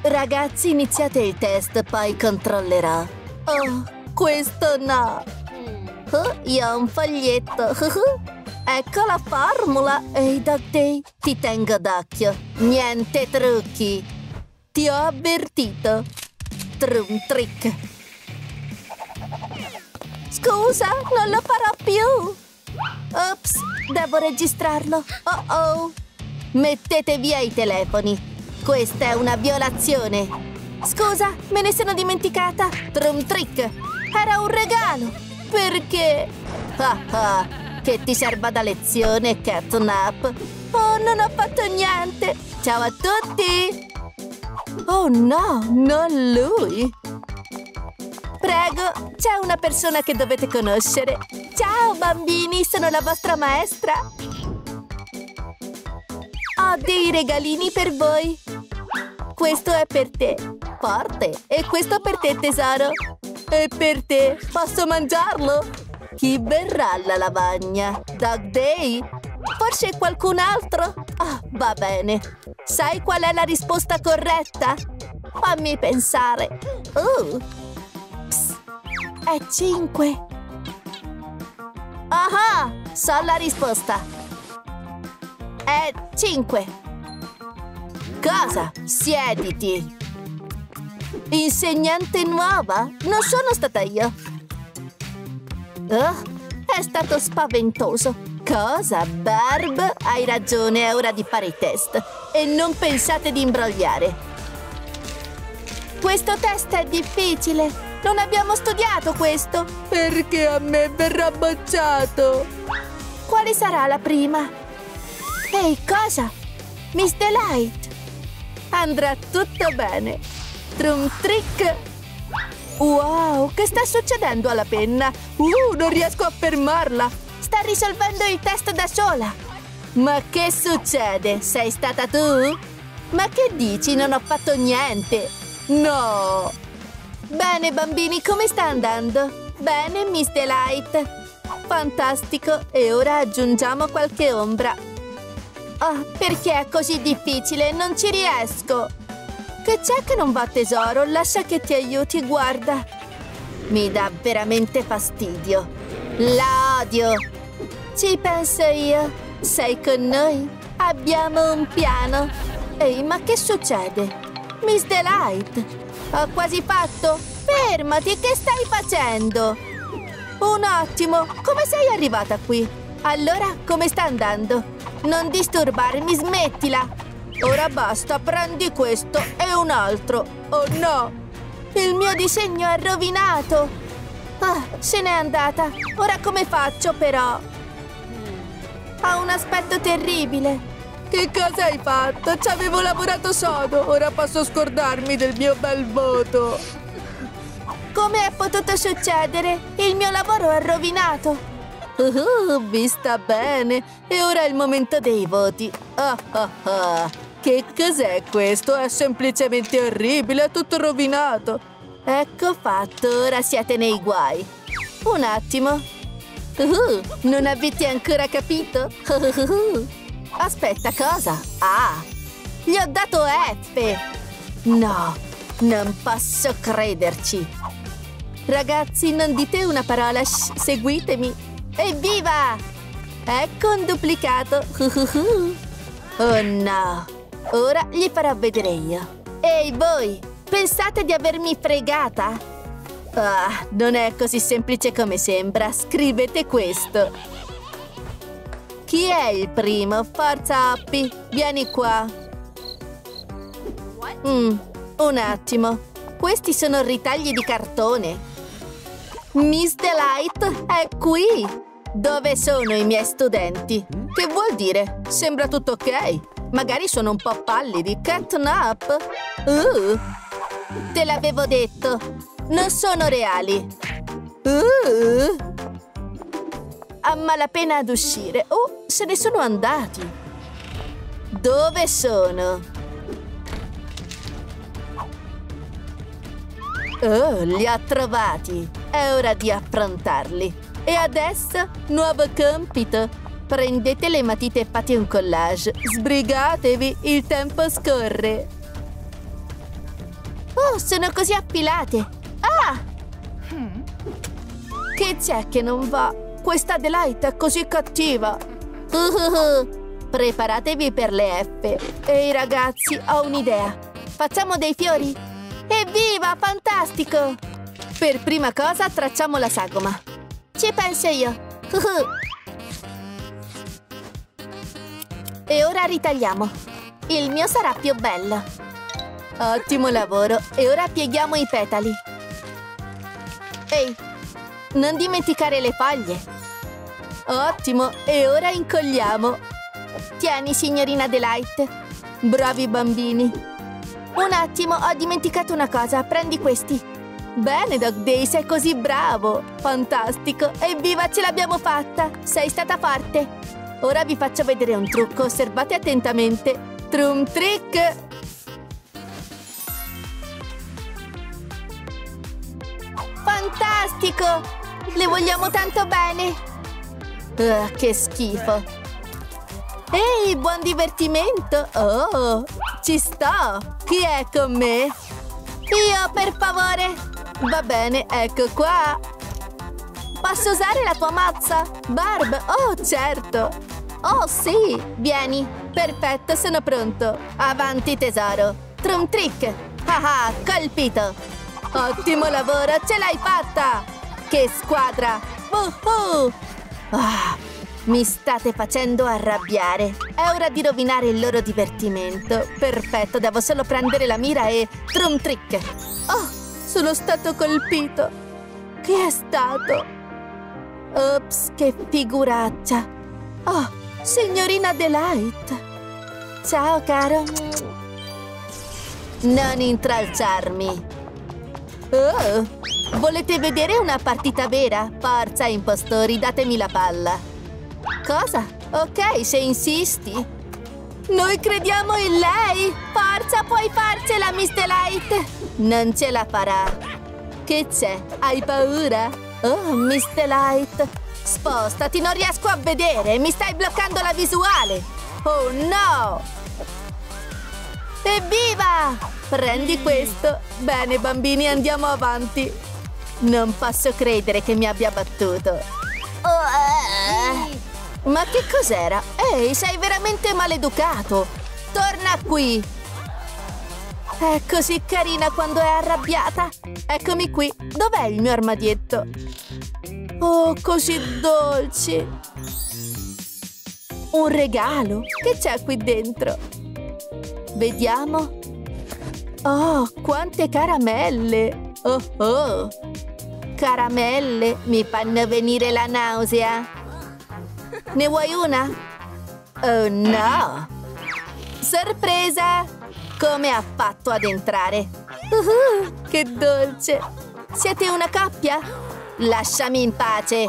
Ragazzi, iniziate il test, poi controllerò. Oh, questo no. Io ho un foglietto. Ecco la formula. Ehi, Dog Day, ti tengo d'occhio. Niente trucchi. Ti ho avvertito. Trum trick. Scusa, non lo farò più. Ops, devo registrarlo. Oh oh. Mettete via i telefoni. Questa è una violazione. Scusa, me ne sono dimenticata. Trum trick. Era un regalo. Perché? Ah ah, che ti serva da lezione, Catnap. Oh, non ho fatto niente. Ciao a tutti. Oh no, non lui. Prego, c'è una persona che dovete conoscere. Ciao bambini, sono la vostra maestra. Ho dei regalini per voi. Questo è per te, forte. E questo per te, tesoro. E per te, posso mangiarlo? Chi berrà alla lavagna? Dog Day? Forse qualcun altro? Ah, va bene. Sai qual è la risposta corretta? Fammi pensare. Psst, è 5. Ah, so la risposta. È 5. Cosa? Siediti. Insegnante nuova? Non sono stata io. È stato spaventoso. Cosa? Barb? Hai ragione, è ora di fare i test. E non pensate di imbrogliare. Questo test è difficile. Non abbiamo studiato questo. Perché a me verrà bocciato? Quale sarà la prima? Ehi, cosa? Miss Delight. Andrà tutto bene. Trum trick. Wow, che sta succedendo alla penna? Non riesco a fermarla. Sta risolvendo il test da sola. Ma che succede? Sei stata tu? Ma che dici? Non ho fatto niente. No. Bene, bambini, come sta andando? Bene, Miss Delight. Fantastico. E ora aggiungiamo qualche ombra. Oh, perché è così difficile? Non ci riesco. Che c'è che non va, tesoro? Lascia che ti aiuti, guarda. Mi dà veramente fastidio. La odio. Ci penso io. Sei con noi? Abbiamo un piano. Ehi, ma che succede? Miss Delight. Ho quasi fatto. Fermati, che stai facendo? Un attimo, come sei arrivata qui? Allora, come sta andando? Non disturbarmi, smettila! Ora basta, prendi questo e un altro. Oh no! Il mio disegno è rovinato! Ah, se n'è andata. Ora come faccio, però? Ha un aspetto terribile. Che cosa hai fatto? Ci avevo lavorato sodo. Ora posso scordarmi del mio bel voto. Come è potuto succedere? Il mio lavoro è rovinato. Vi sta bene. E ora è il momento dei voti. Che cos'è questo? È semplicemente orribile, è tutto rovinato. Ecco fatto, ora siete nei guai. Un attimo. Non avete ancora capito? Aspetta, cosa? Ah, gli ho dato F. No, non posso crederci. Ragazzi, non dite una parola, seguitemi. Evviva! Ecco un duplicato. Oh no! Ora gli farò vedere io. Ehi voi! Pensate di avermi fregata? Ah, non è così semplice come sembra. Scrivete questo. Chi è il primo? Forza, Happy! Vieni qua. Un attimo. Questi sono ritagli di cartone. Miss Delight è qui! Dove sono i miei studenti? Che vuol dire? Sembra tutto ok. Magari sono un po' pallidi. Catnap? Te l'avevo detto. Non sono reali. A malapena ad uscire. Oh, se ne sono andati. Dove sono? Oh, li ho trovati. È ora di affrontarli. E adesso, nuovo compito. Prendete le matite e fate un collage. Sbrigatevi, il tempo scorre. Oh, sono così appilate! Ah! Che c'è che non va? Questa Adelaide è così cattiva! Preparatevi per le F. Ehi ragazzi, ho un'idea. Facciamo dei fiori? Evviva, fantastico! Per prima cosa tracciamo la sagoma. Ci penso io. E ora ritagliamo. Il mio sarà più bello. Ottimo lavoro. E ora pieghiamo i petali. Ehi, non dimenticare le foglie. Ottimo. E ora incolliamo. Tieni, signorina Adelaide. Bravi bambini. Un attimo, ho dimenticato una cosa. Prendi questi. Bene, Dog Day, sei così bravo. Fantastico. Evviva, ce l'abbiamo fatta. Sei stata forte. Ora vi faccio vedere un trucco. Osservate attentamente. Trum trick. Fantastico. Le vogliamo tanto bene. Che schifo. Ehi, buon divertimento! Oh, ci sto! Chi è con me? Io, per favore! Va bene, ecco qua! Posso usare la tua mazza? Barb, oh, certo! Oh, sì! Vieni! Perfetto, sono pronto! Avanti, tesoro! Trum trick! Ah, colpito! Ottimo lavoro, ce l'hai fatta! Che squadra! Mi state facendo arrabbiare. È ora di rovinare il loro divertimento. Perfetto, devo solo prendere la mira e... Trum trick! Oh, sono stato colpito. Chi è stato? Ops, che figuraccia. Oh, signorina Adelaide. Ciao, caro. Non intralciarmi. Oh, volete vedere una partita vera? Forza, impostori, datemi la palla. Cosa? Ok, se insisti. Noi crediamo in lei. Forza, puoi farcela, Miss Adelaide. Non ce la farà. Che c'è? Hai paura? Oh, Miss Adelaide. Spostati, non riesco a vedere. Mi stai bloccando la visuale. Oh, no. Evviva! Prendi questo. Bene, bambini, andiamo avanti. Non posso credere che mi abbia battuto. Ma che cos'era? Ehi, sei veramente maleducato! Torna qui! È così carina quando è arrabbiata! Eccomi qui! Dov'è il mio armadietto? Oh, così dolci! Un regalo? Che c'è qui dentro? Vediamo! Oh, quante caramelle! Oh! Caramelle mi fanno venire la nausea! Ne vuoi una? Oh no! Sorpresa! Come ha fatto ad entrare? Che dolce! Siete una coppia? Lasciami in pace!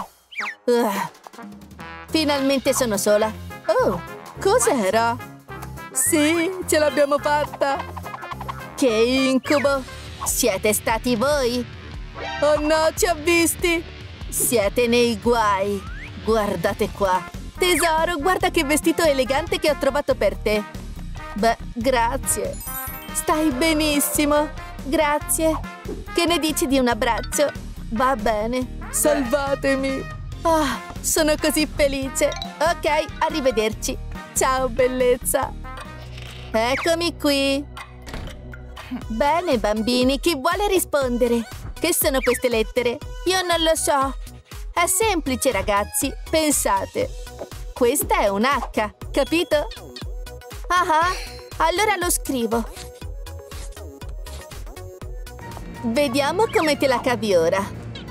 Finalmente sono sola! Oh, cos'era? Sì, ce l'abbiamo fatta! Che incubo! Siete stati voi? Oh no, ci ho visti! Siete nei guai! Guardate qua! Tesoro, guarda che vestito elegante che ho trovato per te! Beh, grazie! Stai benissimo! Grazie! Che ne dici di un abbraccio? Va bene! Salvatemi! Ah, sono così felice! Ok, arrivederci! Ciao, bellezza! Eccomi qui! Bene, bambini, chi vuole rispondere? Che sono queste lettere? Io non lo so! È semplice, ragazzi, pensate. Questa è un H, capito? Ah, allora lo scrivo. Vediamo come te la cavi ora.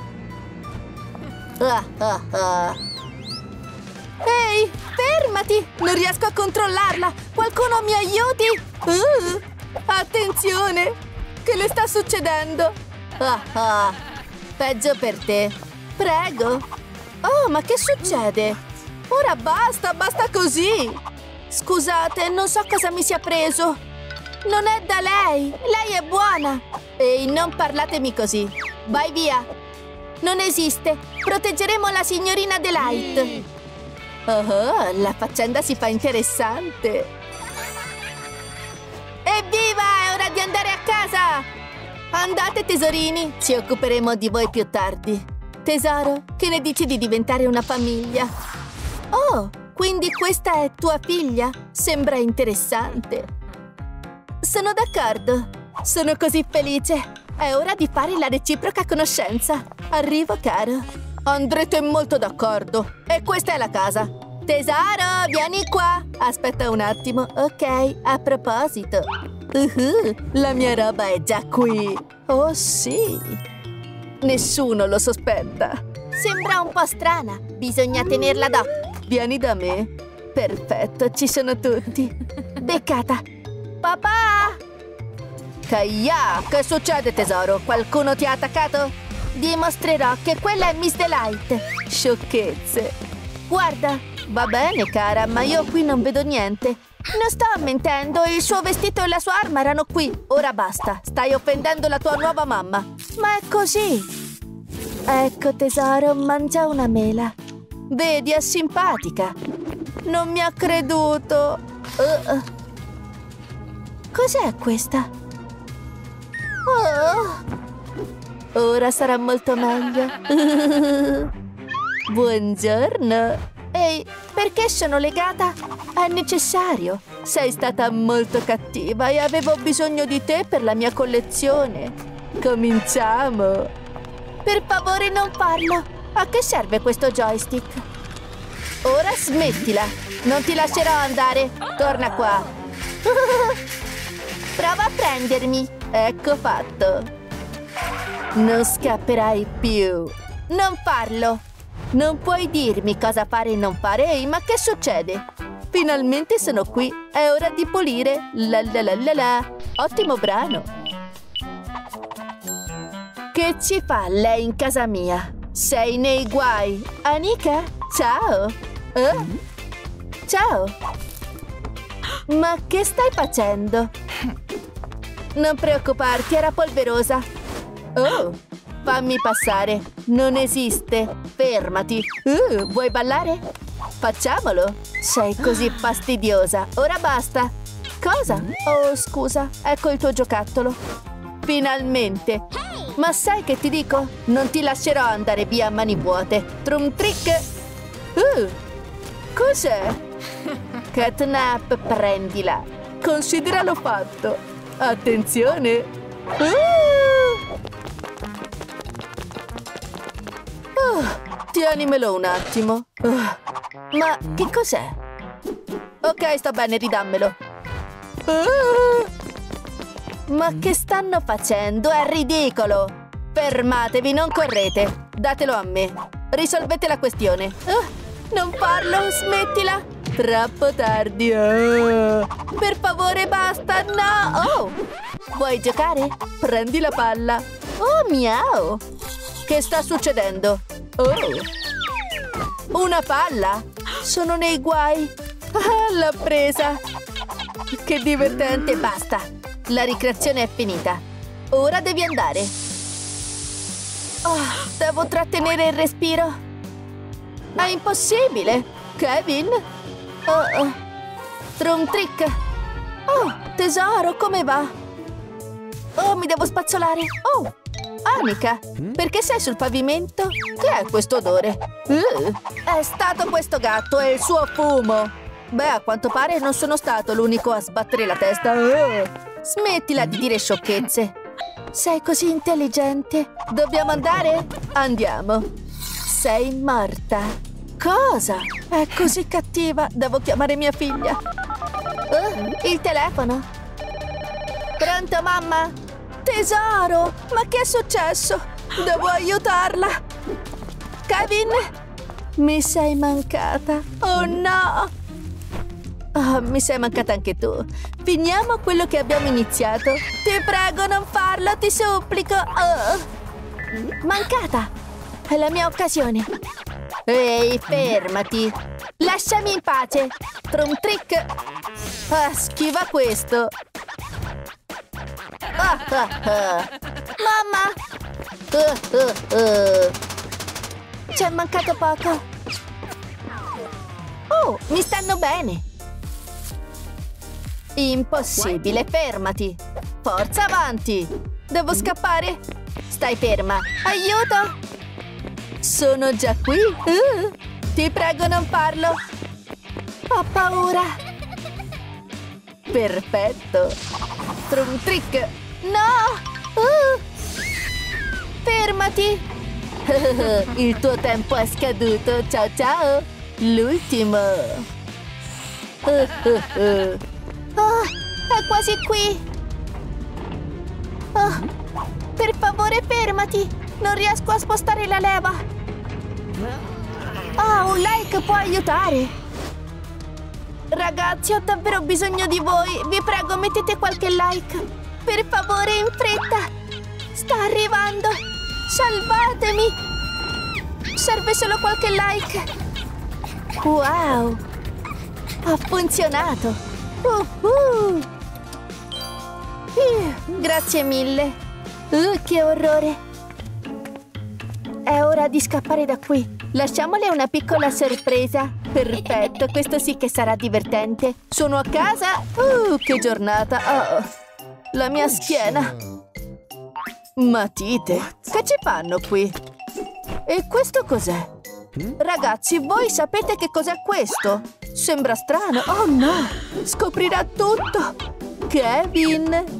Ehi, fermati! Non riesco a controllarla! Qualcuno mi aiuti! Attenzione! Che le sta succedendo? Peggio per te. Prego. Oh, ma che succede? Ora basta, basta così. Scusate, non so cosa mi sia preso. Non è da lei. Lei è buona. Ehi, non parlatemi così. Vai via. Non esiste. Proteggeremo la signorina Adelaide. Oh, la faccenda si fa interessante. Evviva! È ora di andare a casa. Andate, tesorini, ci occuperemo di voi più tardi. Tesoro, che ne dici di diventare una famiglia? Oh, quindi questa è tua figlia? Sembra interessante. Sono d'accordo. Sono così felice. È ora di fare la reciproca conoscenza. Arrivo, caro. Andrete molto d'accordo. E questa è la casa. Tesoro, vieni qua. Aspetta un attimo. Ok, a proposito. La mia roba è già qui. Oh, sì. Nessuno lo sospetta. Sembra un po' strana. Bisogna tenerla d'occhio. Vieni da me. Perfetto, ci sono tutti. Beccata. Papà! Kaia, che succede, tesoro? Qualcuno ti ha attaccato? Dimostrerò che quella è Miss Delight. Sciocchezze. Guarda, va bene, cara, ma io qui non vedo niente. Non sto mentendo, il suo vestito e la sua arma erano qui. Ora basta, stai offendendo la tua nuova mamma. Ma è così. Ecco, tesoro, mangia una mela. Vedi, è simpatica. Non mi ha creduto. Cos'è questa? Oh. Ora sarà molto meglio. Buongiorno. Ehi, perché sono legata? È necessario. Sei stata molto cattiva e avevo bisogno di te per la mia collezione. Cominciamo. Per favore, non farlo. A che serve questo joystick? Ora smettila. Non ti lascerò andare. Torna qua. Prova a prendermi. Ecco fatto. Non scapperai più. Non farlo. Non puoi dirmi cosa fare e non fare. Ehi, ma che succede? Finalmente sono qui. È ora di pulire. La la la la la. Ottimo brano. Che ci fa lei in casa mia? Sei nei guai. Anika? Ciao. Ciao. Ma che stai facendo? Non preoccuparti, era polverosa. Oh, fammi passare. Non esiste. Fermati. Vuoi ballare? Facciamolo. Sei così fastidiosa. Ora basta. Cosa? Oh, scusa. Ecco il tuo giocattolo. Finalmente. Ma sai che ti dico? Non ti lascerò andare via a mani vuote. Trum trick. Cos'è? Catnap, prendila. Consideralo fatto. Attenzione. Tienimelo un attimo. Ma che cos'è? Ok, sta bene, ridammelo. Ma che stanno facendo? È ridicolo! Fermatevi, non correte. Datelo a me. Risolvete la questione. Non farlo, smettila. Troppo tardi. Per favore, basta. No! Oh! Vuoi giocare? Prendi la palla. Oh, miau! Che sta succedendo? Oh! Una palla? Sono nei guai. L'ha presa. Che divertente. Basta. La ricreazione è finita. Ora devi andare. Devo trattenere il respiro. È impossibile. Kevin? Trum trick. Oh, tesoro, come va? Oh, mi devo spazzolare. Oh, Anika, perché sei sul pavimento? Che è questo odore? È stato questo gatto e il suo fumo. Beh, a quanto pare non sono stato l'unico a sbattere la testa. Smettila di dire sciocchezze. Sei così intelligente. Dobbiamo andare? Andiamo. Sei morta. Cosa? È così cattiva. Devo chiamare mia figlia. Il telefono. Pronto, mamma? Tesoro, ma che è successo? Devo aiutarla. Kevin? Mi sei mancata. Oh no! Mi sei mancata anche tu. Finiamo quello che abbiamo iniziato. Ti prego, non farlo, ti supplico. Mancata. È la mia occasione. Ehi, fermati. Lasciami in pace. Trum trick. Schiva questo. Mamma. Ci è mancato poco. Oh, mi stanno bene. Impossibile, fermati. Forza avanti. devo scappare. Stai ferma. Aiuto! Sono già qui. Ti prego, non farlo. Ho paura. Perfetto. Trum trick. No! Fermati. Il tuo tempo è scaduto. Ciao ciao. L'ultimo. Oh, è quasi qui. Oh, per favore, fermati. Non riesco a spostare la leva. Un like può aiutare. Ragazzi, ho davvero bisogno di voi. Vi prego, mettete qualche like. Per favore, in fretta. Sta arrivando. Salvatemi. Serve solo qualche like. Wow. Ha funzionato. Grazie mille. Che orrore. È ora di scappare da qui. Lasciamole una piccola sorpresa. Perfetto, questo sì che sarà divertente. Sono a casa. Che giornata. La mia schiena. Matite, che ci fanno qui? E questo cos'è? Ragazzi, voi sapete che cos'è questo? Sembra strano. Oh no, scoprirà tutto. Kevin.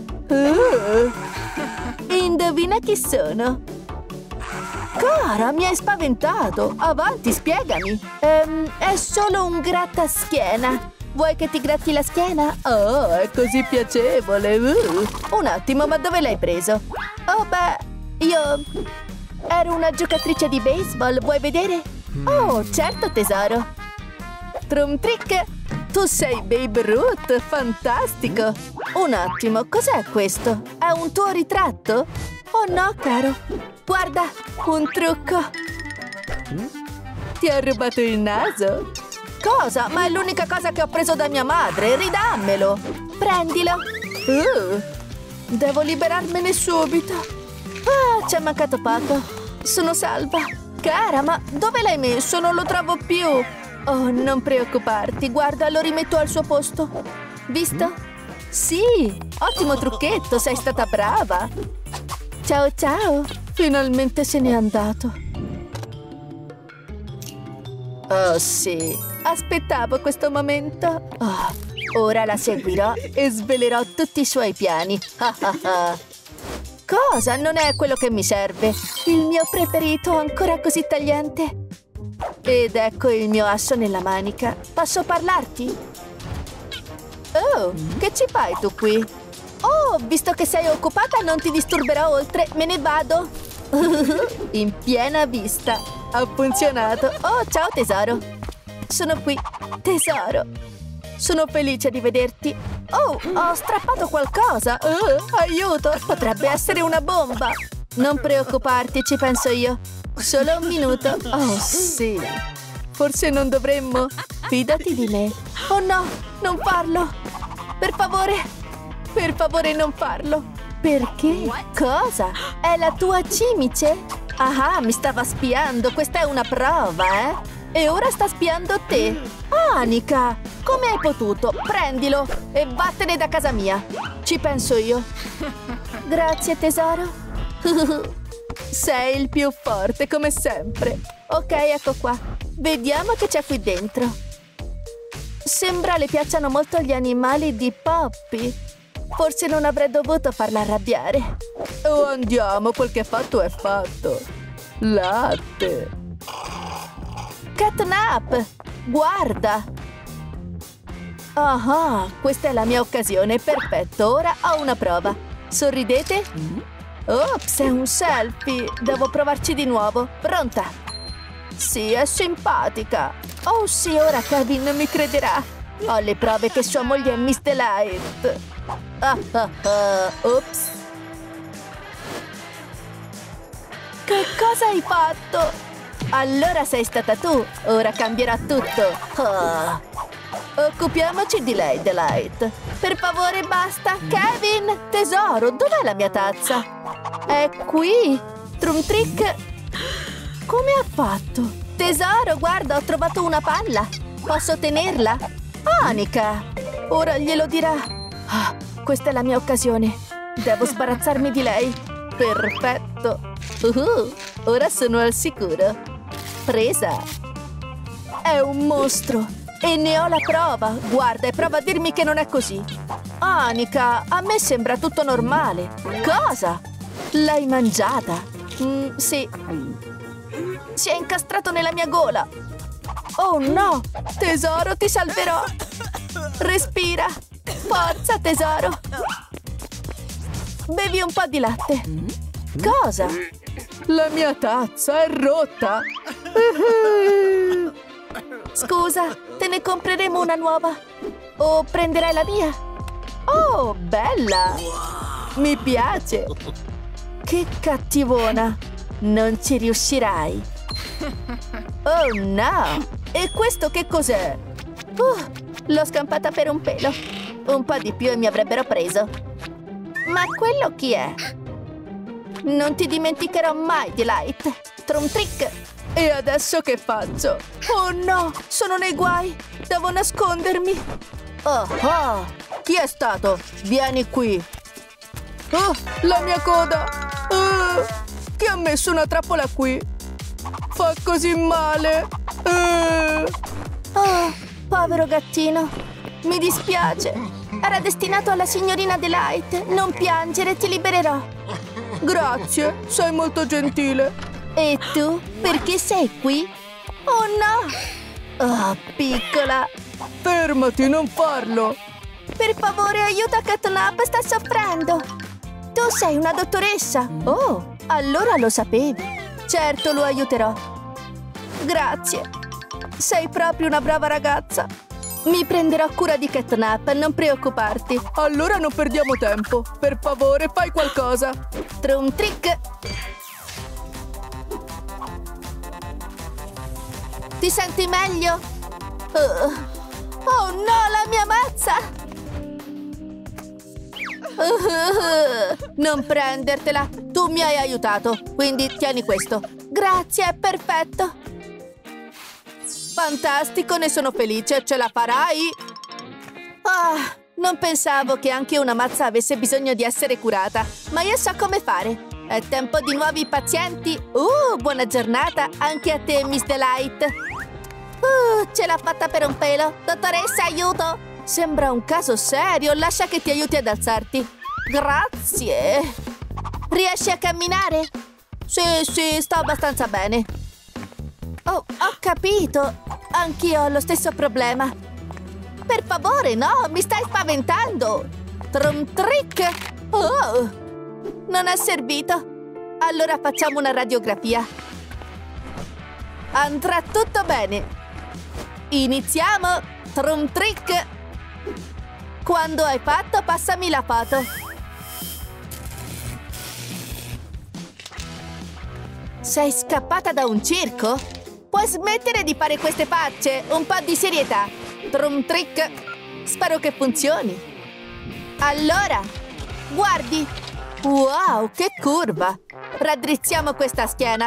Indovina chi sono? Cara, mi hai spaventato. Avanti, spiegami. È solo un grattaschiena. Vuoi che ti gratti la schiena? Oh, è così piacevole. Un attimo, ma dove l'hai preso? Oh, beh, io ero una giocatrice di baseball. Vuoi vedere? Oh, certo, tesoro. Trum trick. Tu sei Babe Ruth, fantastico. Un attimo, cos'è questo? È un tuo ritratto? Oh no, caro. Guarda, un trucco. Ti ho rubato il naso? Cosa? Ma è l'unica cosa che ho preso da mia madre. Ridammelo. Prendilo. Devo liberarmene subito. Ci è mancato poco. Sono salva. Cara, ma dove l'hai messo? Non lo trovo più. Oh, non preoccuparti. Guarda, lo rimetto al suo posto. Visto? Sì, ottimo trucchetto. Sei stata brava. Ciao, ciao. Finalmente se n'è andato. Oh, sì. Aspettavo questo momento. Ora la seguirò e svelerò tutti i suoi piani. Cosa? Non è quello che mi serve. Il mio preferito, ancora così tagliente. Ed ecco il mio asso nella manica. Posso parlarti? Oh, che ci fai tu qui? Oh, visto che sei occupata non ti disturberò oltre. Me ne vado. In piena vista. Ha funzionato. Oh, ciao tesoro. Sono qui. Tesoro. Sono felice di vederti. Oh, ho strappato qualcosa. Aiuto, potrebbe essere una bomba. Non preoccuparti, ci penso io. Solo un minuto. Oh, sì. Forse non dovremmo. Fidati di me. Oh no, non farlo. Per favore non farlo. Perché? Cosa? È la tua cimice? Ah, mi stava spiando. Questa è una prova, eh? E ora sta spiando te. Anika, come hai potuto? Prendilo e vattene da casa mia. Ci penso io. Grazie, tesoro. Sei il più forte, come sempre. Ok, ecco qua. Vediamo che c'è qui dentro. Sembra le piacciono molto gli animali di Poppy. Forse non avrei dovuto farla arrabbiare. Oh, andiamo, quel che è fatto è fatto. Latte. Catnap, guarda. Questa è la mia occasione. Perfetto, ora ho una prova. Sorridete? Ops, è un selfie. Devo provarci di nuovo. Pronta? Sì, è simpatica. Oh sì, ora Kevin mi crederà. Ho le prove che sua moglie è Miss Delight. Ops. Che cosa hai fatto? Allora sei stata tu. Ora cambierà tutto. Occupiamoci di lei, Delight. Per favore, basta. Kevin, tesoro, dov'è la mia tazza? È qui. Trum trick. Come ha fatto? Tesoro, guarda, ho trovato una palla. Posso tenerla? Anika, ora glielo dirà. Questa è la mia occasione. Devo sbarazzarmi di lei. Perfetto. Ora sono al sicuro. Presa. È un mostro. E ne ho la prova. Guarda, e prova a dirmi che non è così. Anika, a me sembra tutto normale. Cosa? L'hai mangiata? Sì. Si è incastrato nella mia gola. Oh no! Tesoro, ti salverò. Respira. Forza, tesoro. Bevi un po' di latte. Cosa? La mia tazza è rotta. Scusa, te ne compreremo una nuova. O prenderai la mia? Oh, bella! Mi piace. Che cattivona. Non ci riuscirai. Oh no! E questo che cos'è? L'ho scampata per un pelo. Un po' di più e mi avrebbero preso. Ma quello chi è? Non ti dimenticherò mai, Delight. Trum trick. E adesso che faccio? Oh no, sono nei guai. Devo nascondermi. Oh, chi è stato? Vieni qui. Oh, la mia coda. Chi ha messo una trappola qui? Fa così male. Oh, povero gattino. Mi dispiace. Era destinato alla signorina Delight. Non piangere, ti libererò. Grazie, sei molto gentile. E tu? Perché sei qui? Oh no! Oh, piccola. Fermati, non farlo. Per favore, aiuta Catnap, sta soffrendo. Tu sei una dottoressa. Oh, allora lo sapevi. Certo, lo aiuterò. Grazie. Sei proprio una brava ragazza. Mi prenderò cura di Catnap, non preoccuparti. Allora non perdiamo tempo. Per favore, fai qualcosa. Trum trick. Ti senti meglio? Oh no, la mia mazza! Non prendertela. Tu mi hai aiutato, quindi tieni questo. Grazie, è perfetto. Fantastico, ne sono felice. Ce la farai? Non pensavo che anche una mazza avesse bisogno di essere curata, ma io so come fare. È tempo di nuovi pazienti. Buona giornata anche a te, Miss Delight. Ce l'ha fatta per un pelo. Dottoressa, aiuto! Sembra un caso serio. Lascia che ti aiuti ad alzarti. Grazie. Riesci a camminare? Sì, sto abbastanza bene. Oh, ho capito. Anch'io ho lo stesso problema. Per favore, no, mi stai spaventando. Trum trick. Oh, non è servito. Allora facciamo una radiografia. Andrà tutto bene. Iniziamo. Trum trick. Quando hai fatto, passami la foto. Sei scappata da un circo? Puoi smettere di fare queste facce? Un po' di serietà. Trum trick. Spero che funzioni. Allora, guardi. Wow, che curva. Raddrizziamo questa schiena.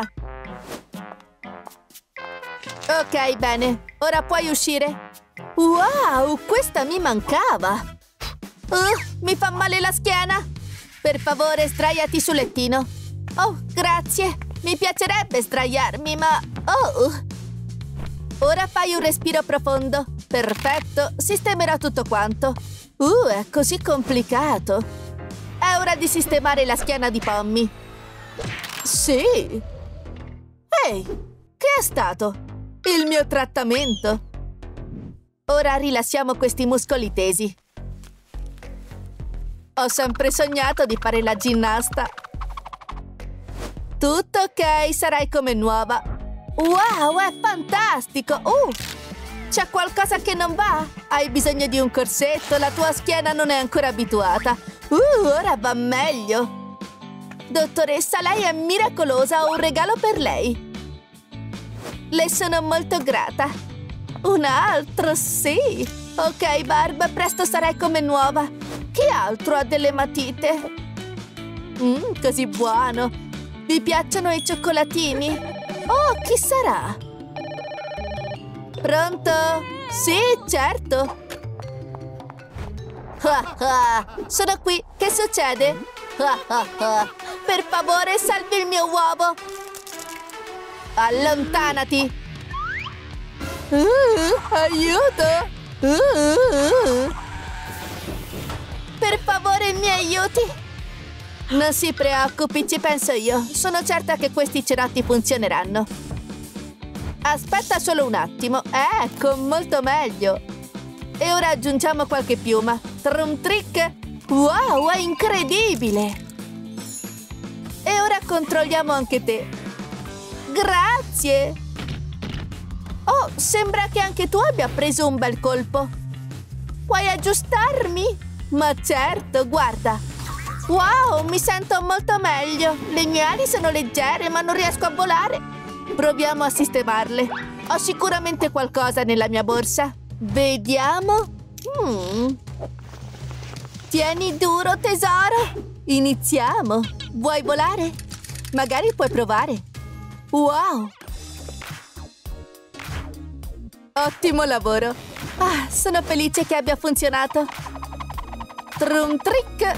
Ok, bene. Ora puoi uscire. Wow, questa mi mancava. Mi fa male la schiena. Per favore, sdraiati sul lettino. Oh, grazie. Mi piacerebbe sdraiarmi, ma... Ora fai un respiro profondo. Perfetto, sistemerò tutto quanto. È così complicato. È ora di sistemare la schiena di Pommy. Sì. Ehi, che è stato? Il mio trattamento. Ora rilassiamo questi muscoli tesi. Ho sempre sognato di fare la ginnasta. Tutto ok, sarai come nuova. Wow, è fantastico! C'è qualcosa che non va? Hai bisogno di un corsetto? La tua schiena non è ancora abituata. Ora va meglio. Dottoressa, lei è miracolosa. Ho un regalo per lei. Le sono molto grata. Un altro, sì. Ok, Barb, presto sarai come nuova. Chi altro ha delle matite? Così buono. Vi piacciono i cioccolatini? Oh, chi sarà? Pronto? Sì, certo. Sono qui. Che succede? Per favore, salvi il mio uovo! Allontanati! Aiuto! Per favore, mi aiuti! Non si preoccupi, ci penso io. Sono certa che questi cerotti funzioneranno. Aspetta solo un attimo. Ecco, molto meglio. E ora aggiungiamo qualche piuma. Trum trick! Wow, è incredibile! E ora controlliamo anche te. Grazie! Oh, sembra che anche tu abbia preso un bel colpo. Puoi aggiustarmi? Ma certo, guarda. Wow, mi sento molto meglio. Le mie ali sono leggere, ma non riesco a volare. Proviamo a sistemarle. Ho sicuramente qualcosa nella mia borsa. Vediamo. Tieni duro, tesoro. Iniziamo. Vuoi volare? Magari puoi provare. Wow! Ottimo lavoro. Sono felice che abbia funzionato. Trum trick.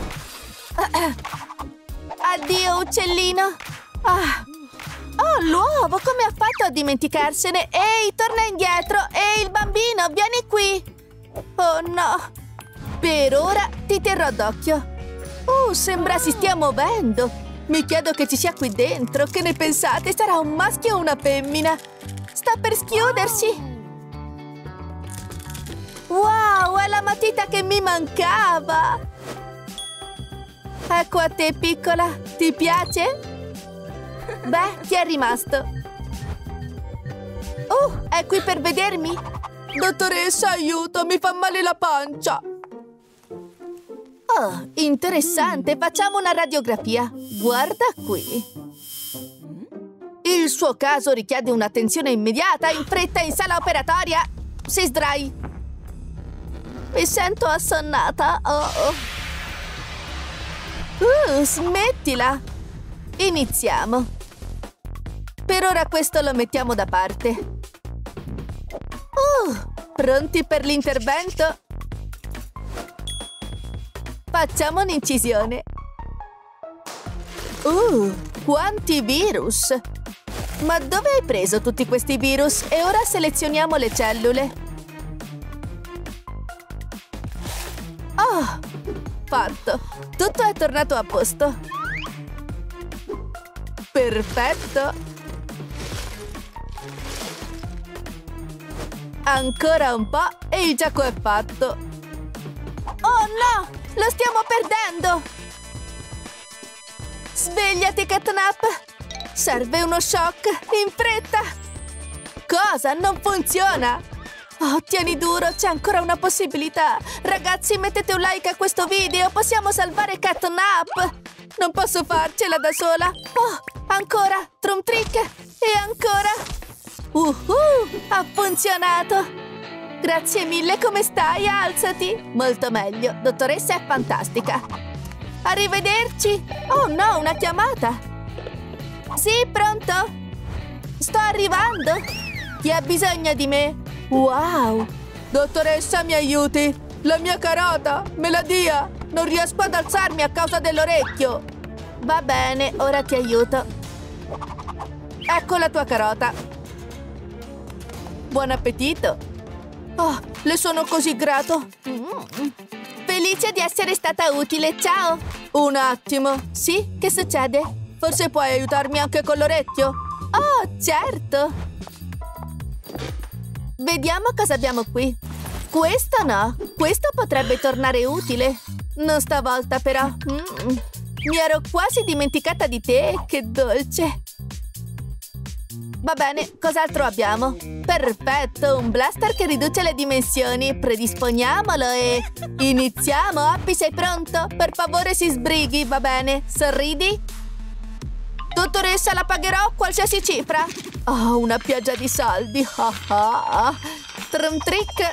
Addio, uccellino. Oh, l'uovo, come ha fatto a dimenticarsene? Ehi, torna indietro. Ehi, il bambino, vieni qui. Oh, no. Per ora ti terrò d'occhio. Sembra si stia muovendo. Mi chiedo che ci sia qui dentro. Che ne pensate? Sarà un maschio o una femmina? Sta per schiudersi. Wow, è la matita che mi mancava. Ecco a te, piccola. Ti piace? Beh, ti è rimasto. È qui per vedermi? Dottoressa, aiuto, mi fa male la pancia. Oh, interessante. Facciamo una radiografia. Guarda qui. Il suo caso richiede un'attenzione immediata. In fretta, in sala operatoria. Si sdrai. Mi sento assonnata. Smettila. Iniziamo. Per ora questo lo mettiamo da parte. Pronti per l'intervento? Facciamo un'incisione. Quanti virus! Ma dove hai preso tutti questi virus? E ora selezioniamo le cellule. Fatto! Tutto è tornato a posto. Perfetto! Ancora un po' e il gioco è fatto. Oh no! Lo stiamo perdendo! Svegliati, Catnap! Serve uno shock! In fretta! Cosa? Non funziona! Oh, tieni duro, c'è ancora una possibilità! Ragazzi, mettete un like a questo video! Possiamo salvare Catnap! Non posso farcela da sola! Ancora! Trum trick! E ancora! Ha funzionato! Grazie mille, come stai? Alzati! Molto meglio, dottoressa è fantastica! Arrivederci! Oh no, una chiamata! Sì, pronto? Sto arrivando! Chi ha bisogno di me? Wow! Dottoressa, mi aiuti! La mia carota! Me la dia! Non riesco ad alzarmi a causa dell'orecchio! Va bene, ora ti aiuto! Ecco la tua carota! Buon appetito! Oh, le sono così grato! Felice di essere stata utile, ciao! Un attimo! Sì? Che succede? Forse puoi aiutarmi anche con l'orecchio? Oh, certo! Vediamo cosa abbiamo qui. Questo no! Questo potrebbe tornare utile! Non stavolta, però! Mi ero quasi dimenticata di te! Che dolce! Va bene, cos'altro abbiamo? Perfetto, un blaster che riduce le dimensioni. Predisponiamolo e... iniziamo! Happy, sei pronto? Per favore si sbrighi, va bene? Sorridi? Dottoressa, la pagherò qualsiasi cifra. Oh, una pioggia di soldi. Trum trick.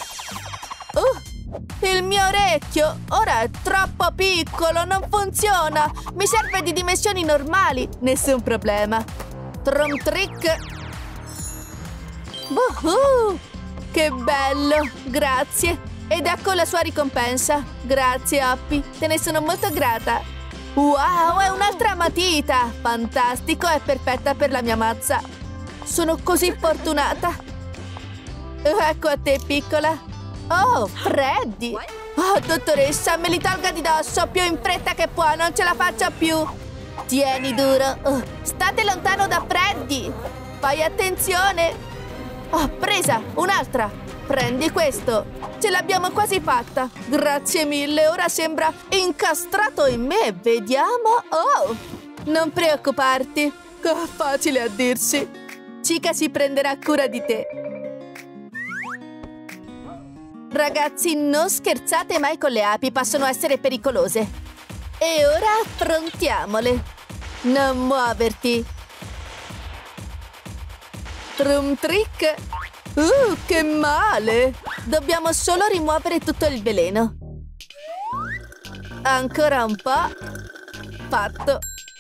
Il mio orecchio. Ora è troppo piccolo, non funziona. Mi serve di dimensioni normali. Nessun problema. Trum trick. Che bello, grazie. Ed ecco la sua ricompensa. Grazie, Happy, te ne sono molto grata. Wow, è un'altra matita! Fantastico, è perfetta per la mia mazza. Sono così fortunata. Ecco a te, piccola. Oh, Freddy! Oh, dottoressa, me li tolga di dosso più in fretta che può, non ce la faccio più. Tieni duro. Oh, state lontano da Freddy. Fai attenzione. Oh, presa, un'altra. Prendi questo. Ce l'abbiamo quasi fatta. Grazie mille, ora sembra incastrato in me. Vediamo. Oh, non preoccuparti. Oh, facile a dirsi. Chica si prenderà cura di te. Ragazzi, non scherzate mai con le api, possono essere pericolose. E ora affrontiamole. Non muoverti. Trum trick. Che male! Dobbiamo solo rimuovere tutto il veleno. Ancora un po'. Fatto.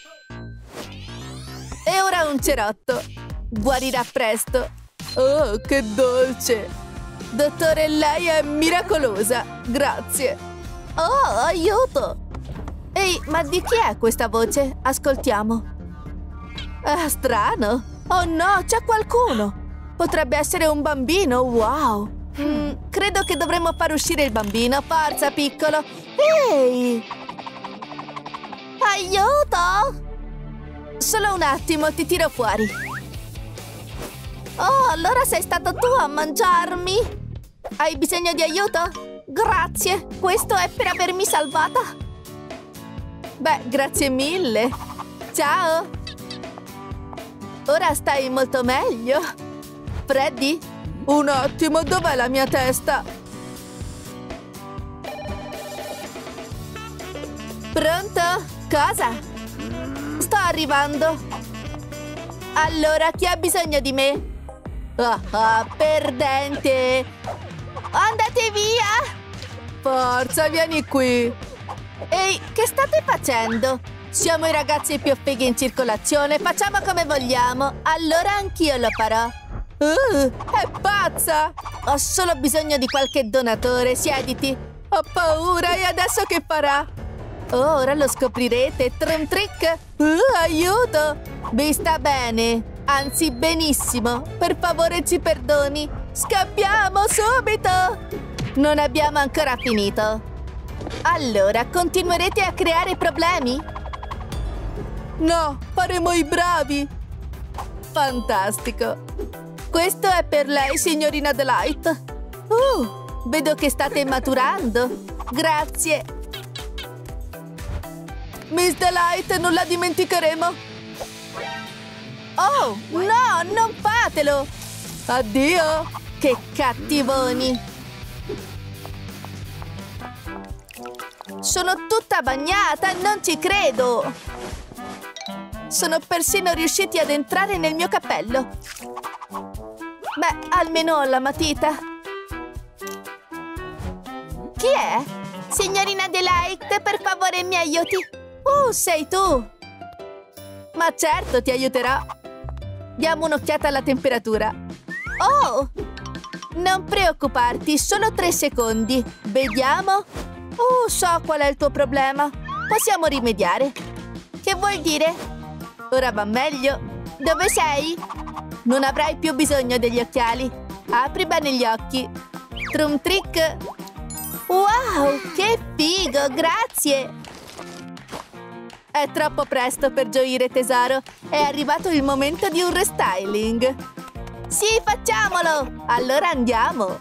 E ora un cerotto. Guarirà presto. Oh, che dolce! Dottore, lei è miracolosa. Grazie. Oh, aiuto! Ehi, ma di chi è questa voce? Ascoltiamo. Ah, strano. Oh no, c'è qualcuno. Potrebbe essere un bambino, wow! Credo che dovremmo far uscire il bambino. Forza, piccolo! Ehi! Aiuto! Solo un attimo, ti tiro fuori. Oh, allora sei stato tu a mangiarmi? Hai bisogno di aiuto? Grazie! Questo è per avermi salvata. Beh, grazie mille! Ciao! Ora stai molto meglio. Freddy? Un attimo, dov'è la mia testa? Pronto? Cosa? Sto arrivando. Allora, chi ha bisogno di me? Perdente! Andate via! Forza, vieni qui! Ehi, che state facendo? Siamo i ragazzi più fighi in circolazione, facciamo come vogliamo. Allora anch'io lo farò. È pazza! Ho solo bisogno di qualche donatore, siediti. Ho paura, e adesso che farà? Oh, ora lo scoprirete. Trum trick! Aiuto! Vi sta bene? Anzi, benissimo. Per favore, ci perdoni. Scappiamo subito! Non abbiamo ancora finito. Allora, continuerete a creare problemi? No, faremo i bravi. Fantastico. Questo è per lei, signorina Delight. Vedo che state maturando. Grazie. Miss Delight, non la dimenticheremo. Oh, no, non fatelo. Addio. Che cattivoni. Sono tutta bagnata, non ci credo. Sono persino riusciti ad entrare nel mio cappello. Beh, almeno ho la matita. Chi è? Signorina Delight, per favore mi aiuti. Sei tu. Ma certo, ti aiuterò. Diamo un'occhiata alla temperatura. Oh! Non preoccuparti, solo 3 secondi. Vediamo. So qual è il tuo problema. Possiamo rimediare. Che vuol dire? Ora va meglio. Dove sei? Non avrai più bisogno degli occhiali. Apri bene gli occhi. Trum trick. Wow, che figo, grazie. È troppo presto per gioire, tesoro. È arrivato il momento di un restyling. Sì, facciamolo. Allora andiamo.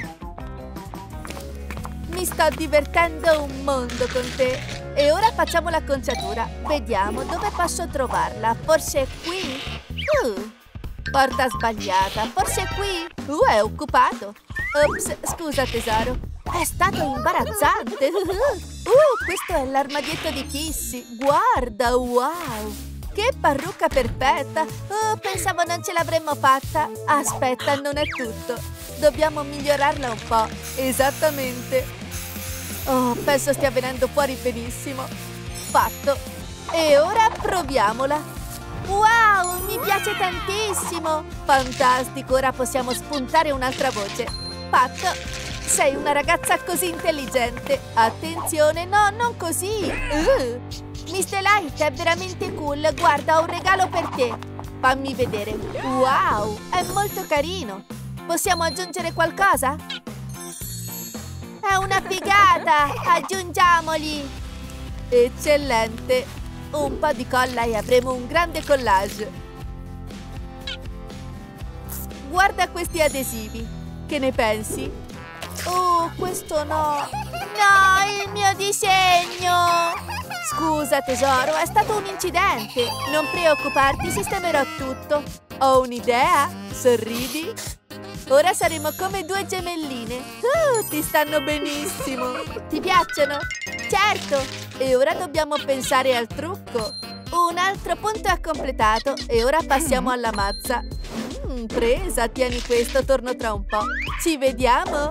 Mi sto divertendo un mondo con te. E ora facciamo l'acconciatura. Vediamo dove posso trovarla. Forse è qui? Porta sbagliata. Forse è qui? È occupato. Ops, scusa tesoro. È stato imbarazzante. Questo è l'armadietto di Kissy. Guarda, wow. Che parrucca perfetta. Pensavo non ce l'avremmo fatta. Aspetta, non è tutto. Dobbiamo migliorarla un po'. Esattamente. Penso stia venendo fuori benissimo. Fatto. E ora proviamola. Wow, mi piace tantissimo. Fantastico, ora possiamo spuntare un'altra voce. Fatto. Sei una ragazza così intelligente. Attenzione, no, non così. Mr. Light è veramente cool. Guarda, ho un regalo per te. Fammi vedere. Wow, è molto carino. Possiamo aggiungere qualcosa? È una figata! Aggiungiamoli! Eccellente! Un po' di colla e avremo un grande collage. Guarda questi adesivi. Che ne pensi? Oh, questo no! No, il mio disegno! Scusa tesoro, è stato un incidente. Non preoccuparti, sistemerò tutto. Ho un'idea. Sorridi. Ora saremo come due gemelline. Ti stanno benissimo. Ti piacciono? Certo. E ora dobbiamo pensare al trucco. Un altro punto è completato. E ora passiamo alla mazza. Presa, tieni questo, torno tra un po'. Ci vediamo?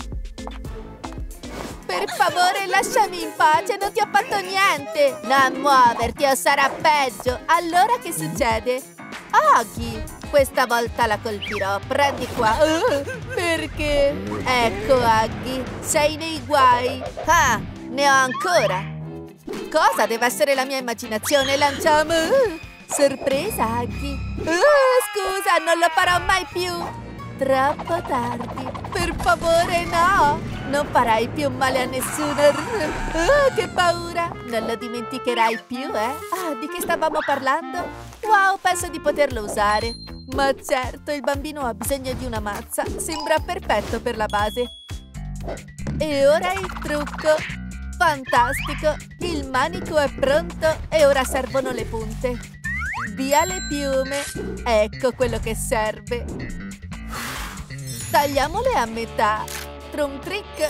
Per favore, lasciami in pace, non ti ho fatto niente. Non muoverti o sarà peggio. Allora che succede? Aghi, questa volta la colpirò. Prendi qua. Perché? Ecco, Aghi, sei nei guai. Ah, ne ho ancora. Cosa? Deve essere la mia immaginazione. Lanciamo. Sorpresa, Aghi. Scusa, non lo farò mai più. Troppo tardi. Per favore, no. Non farai più male a nessuno. Che paura. Non lo dimenticherai più, eh? Di che stavamo parlando? Wow, penso di poterlo usare. Ma certo, il bambino ha bisogno di una mazza. Sembra perfetto per la base. E ora il trucco. Fantastico. Il manico è pronto e ora servono le punte. Via le piume. Ecco quello che serve. Tagliamole a metà. Trum trick.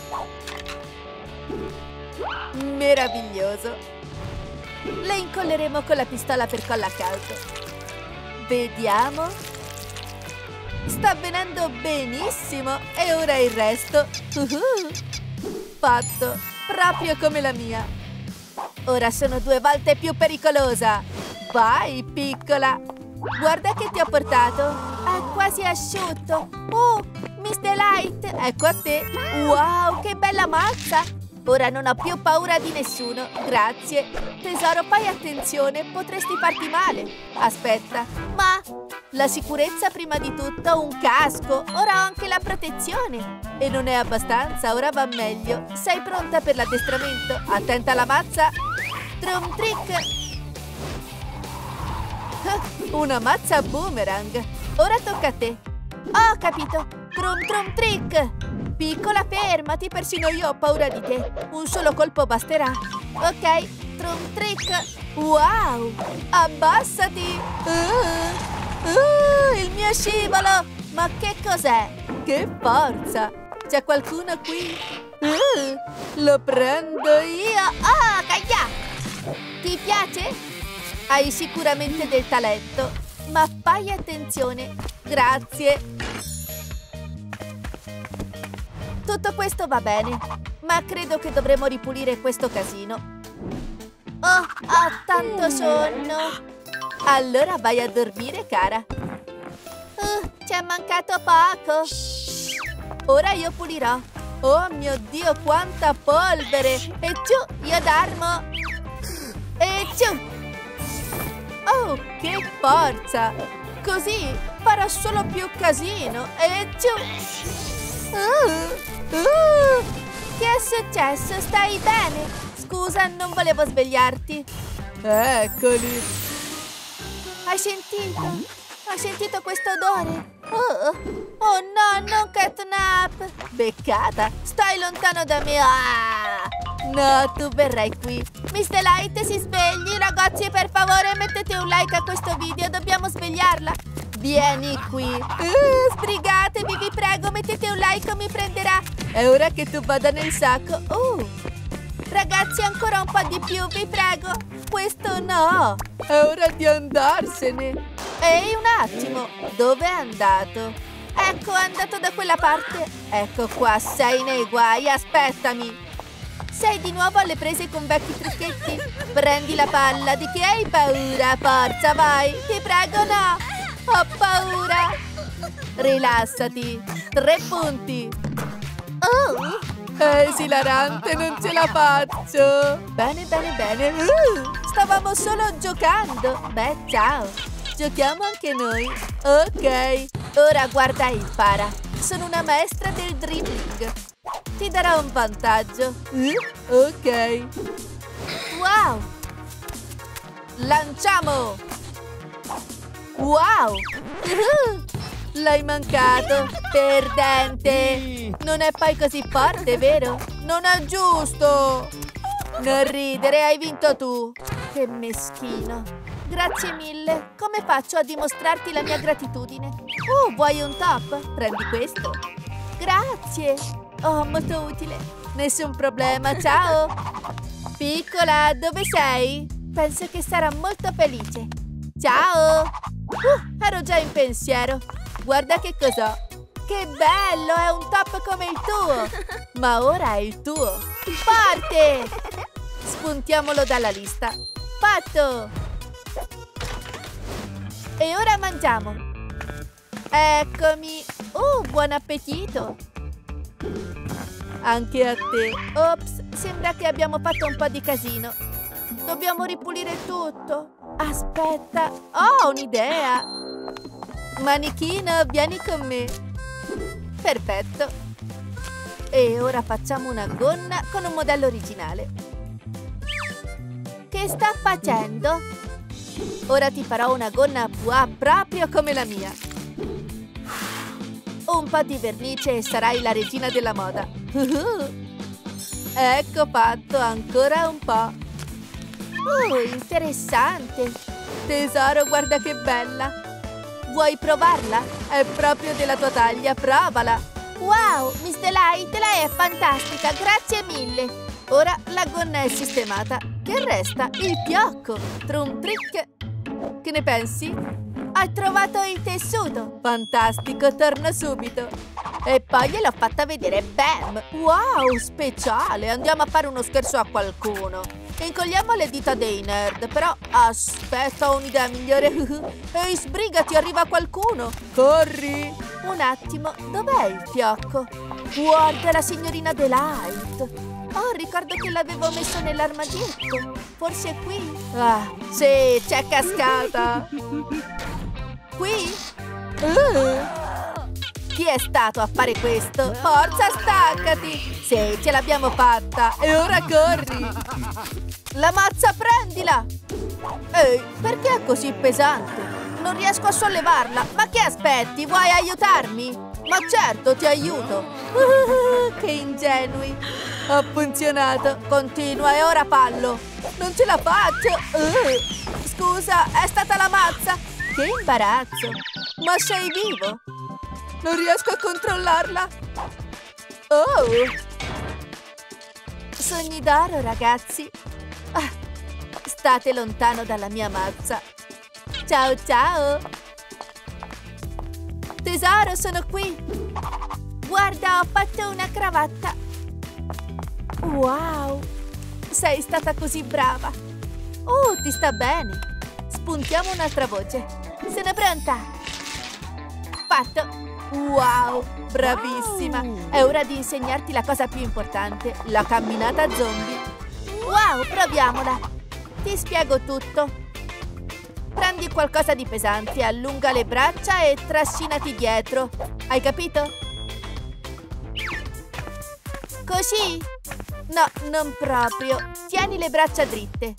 Meraviglioso. Le incolleremo con la pistola per colla caldo. Vediamo. Sta venendo benissimo. E ora il resto. Fatto. Proprio come la mia. Ora sono 2 volte più pericolosa. Vai, piccola. Guarda che ti ho portato. È quasi asciutto. Oh, Mr. Light, ecco a te. Wow, che bella mazza. Ora non ho più paura di nessuno. Grazie. Tesoro, fai attenzione, potresti farti male. Aspetta, ma la sicurezza prima di tutto, un casco. Ora ho anche la protezione. E non è abbastanza, ora va meglio. Sei pronta per l'addestramento? Attenta alla mazza. Trum trick. Una mazza boomerang. Ora tocca a te. Ho capito. Trum trum trick. Piccola, fermati, persino io ho paura di te. Un solo colpo basterà. Ok, trum trick. Wow, abbassati. Il mio scivolo. Ma che cos'è? Che forza. C'è qualcuno qui? Lo prendo io. Caglia. Ti piace? Hai sicuramente del talento, ma fai attenzione. Grazie. Tutto questo va bene, ma credo che dovremo ripulire questo casino. Oh, ho tanto sonno. Allora vai a dormire, cara. Ci è mancato poco. Ora io pulirò. Oh mio Dio, quanta polvere. E giù, io d'armo. E giù. Oh, che forza! Così farà solo più casino. E giù! Che è successo? Stai bene? Scusa, non volevo svegliarti. Eccoli! Hai sentito? Hai sentito questo odore? Oh no, non catnap! Beccata! Stai lontano da me! No, tu verrai qui. Mr. Light, si svegli. Ragazzi, per favore, mettete un like a questo video. Dobbiamo svegliarla. Vieni qui. Sbrigatevi, vi prego. Mettete un like o mi prenderà. È ora che tu vada nel sacco. Ragazzi, ancora un po' di più, vi prego. Questo no. È ora di andarsene. Ehi, un attimo. Dove è andato? Ecco, è andato da quella parte. Ecco qua, sei nei guai. Aspettami. Sei di nuovo alle prese con vecchi trucchetti? Prendi la palla, di che hai paura? Forza, vai! Ti prego, no! Ho paura! Rilassati! 3 punti! Oh! È esilarante, non ce la faccio! Bene, bene, bene! Stavamo solo giocando! Beh, ciao! Giochiamo anche noi! Ok! Ora guarda e impara! Sono una maestra del dribbling! Ti darò un vantaggio! Ok! Wow! Lanciamo! Wow! L'hai mancato! Perdente! Non è poi così forte, vero? Non è giusto! Non ridere, hai vinto tu! Che meschino! Grazie mille! Come faccio a dimostrarti la mia gratitudine? Vuoi un top? Prendi questo! Grazie! Oh, molto utile! Nessun problema, ciao! Piccola, dove sei? Penso che sarà molto felice! Ciao! Ero già in pensiero! Guarda che cos'ho! Che bello! È un top come il tuo! Ma ora è il tuo! Forte! Spuntiamolo dalla lista! Fatto! E ora mangiamo! Eccomi! Buon appetito! Anche a te! Ops! Sembra che abbiamo fatto un po' di casino! Dobbiamo ripulire tutto! Aspetta! Ho un'idea! Manichino, vieni con me! Perfetto! E ora facciamo una gonna con un modello originale. Che sta facendo? Ora ti farò una gonna a pois proprio come la mia. Un po' di vernice e sarai la regina della moda. Ecco fatto, ancora un po'. Interessante. Tesoro, guarda che bella. Vuoi provarla? È proprio della tua taglia, provala. Wow, Miss Delight, lei è fantastica, grazie mille. Ora la gonna è sistemata. Che resta? Il fiocco. Trum trick. Che ne pensi? Hai trovato il tessuto. Fantastico, torno subito. E poi gliel'ho fatta vedere. Bam! Wow, speciale. Andiamo a fare uno scherzo a qualcuno. Incolliamo le dita dei nerd. Però aspetta, ho un'idea migliore. Ehi, sbrigati, arriva qualcuno. Corri. Un attimo, dov'è il fiocco? Guarda la signorina Delight. Oh, ricordo che l'avevo messo nell'armadietto. Forse è qui? Ah, sì, c'è cascata. Qui? Chi è stato a fare questo? Forza, staccati! Sì, ce l'abbiamo fatta! E ora corri! La mazza, prendila! Ehi, perché è così pesante? Non riesco a sollevarla! Ma che aspetti? Vuoi aiutarmi? Ma certo, ti aiuto! Che ingenui! Ha funzionato! Continua e ora fallo! Non ce la faccio! Scusa, è stata la mazza! Che imbarazzo! Ma sei vivo? Non riesco a controllarla! Oh! Sogni d'oro, ragazzi! State lontano dalla mia mazza! Ciao ciao! Tesoro, sono qui! Guarda, ho fatto una cravatta! Wow! Sei stata così brava! Ti sta bene! Spuntiamo un'altra voce! Sono pronta! Fatto! Wow! Bravissima! È ora di insegnarti la cosa più importante, la camminata zombie! Wow! Proviamola! Ti spiego tutto! Prendi qualcosa di pesante, allunga le braccia e trascinati dietro. Hai capito? Così? No, non proprio. Tieni le braccia dritte.